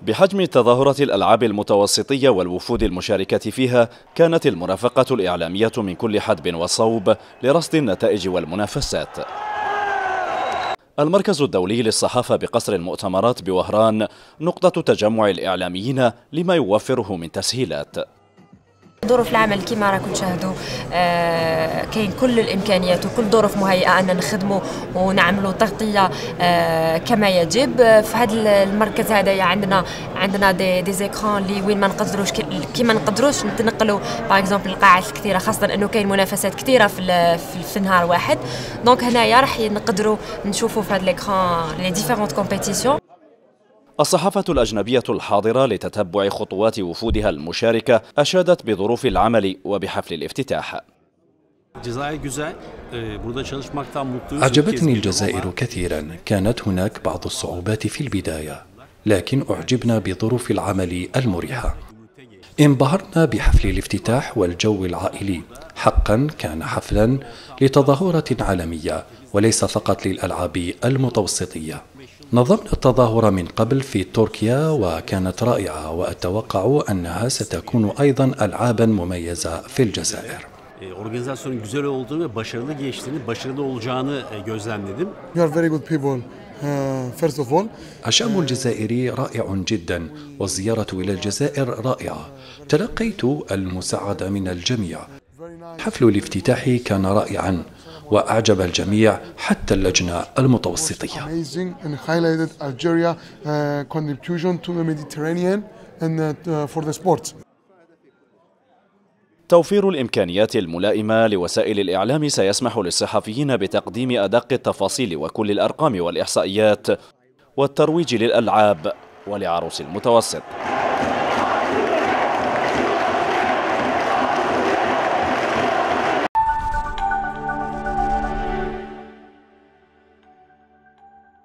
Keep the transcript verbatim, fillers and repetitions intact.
بحجم تظاهرة الألعاب المتوسطية والوفود المشاركة فيها، كانت المرافقة الإعلامية من كل حدب وصوب لرصد النتائج والمنافسات. المركز الدولي للصحافة بقصر المؤتمرات بوهران نقطة تجمع الإعلاميين لما يوفره من تسهيلات. ظروف العمل كما راكم تشاهدوا آه كاين كل الامكانيات وكل ظروف مهيئه ان نخدموا ونعملوا تغطيه آه كما يجب. في هذا المركز هذايا عندنا عندنا دي دي زيكران اللي وين ما نقدروش كي ما نقدروش نتنقلوا باغ اكزومبل القاعات الكثيره، خاصه انه كاين منافسات كثيره في في نهار واحد. دونك هنايا راح نقدروا نشوفوا في هذا ليكران لي ديفيرونت كومبيتيسيون. الصحافة الأجنبية الحاضرة لتتبع خطوات وفودها المشاركة أشادت بظروف العمل وبحفل الافتتاح. أعجبتني الجزائر كثيرا، كانت هناك بعض الصعوبات في البداية، لكن أعجبنا بظروف العمل المريحة. انبهرنا بحفل الافتتاح والجو العائلي، حقا كان حفلا لتظاهرة عالمية وليس فقط للألعاب المتوسطية. نظمنا التظاهرة من قبل في تركيا وكانت رائعة، وأتوقع أنها ستكون أيضا ألعابا مميزة في الجزائر. Organizasyonun güzel olduğunu ve başarılı geçtiğini, başarılı olacağını gözlemledim. You are very good people. First of all, الشعب الجزائري رائع جدا، والزيارة إلى الجزائر رائعة. تلقيت المساعدة من الجميع. حفل الافتتاح كان رائعا وأعجب الجميع حتى اللجنة المتوسطية. توفير الإمكانيات الملائمة لوسائل الإعلام سيسمح للصحفيين بتقديم أدق التفاصيل وكل الأرقام والإحصائيات والترويج للألعاب ولعروس المتوسط.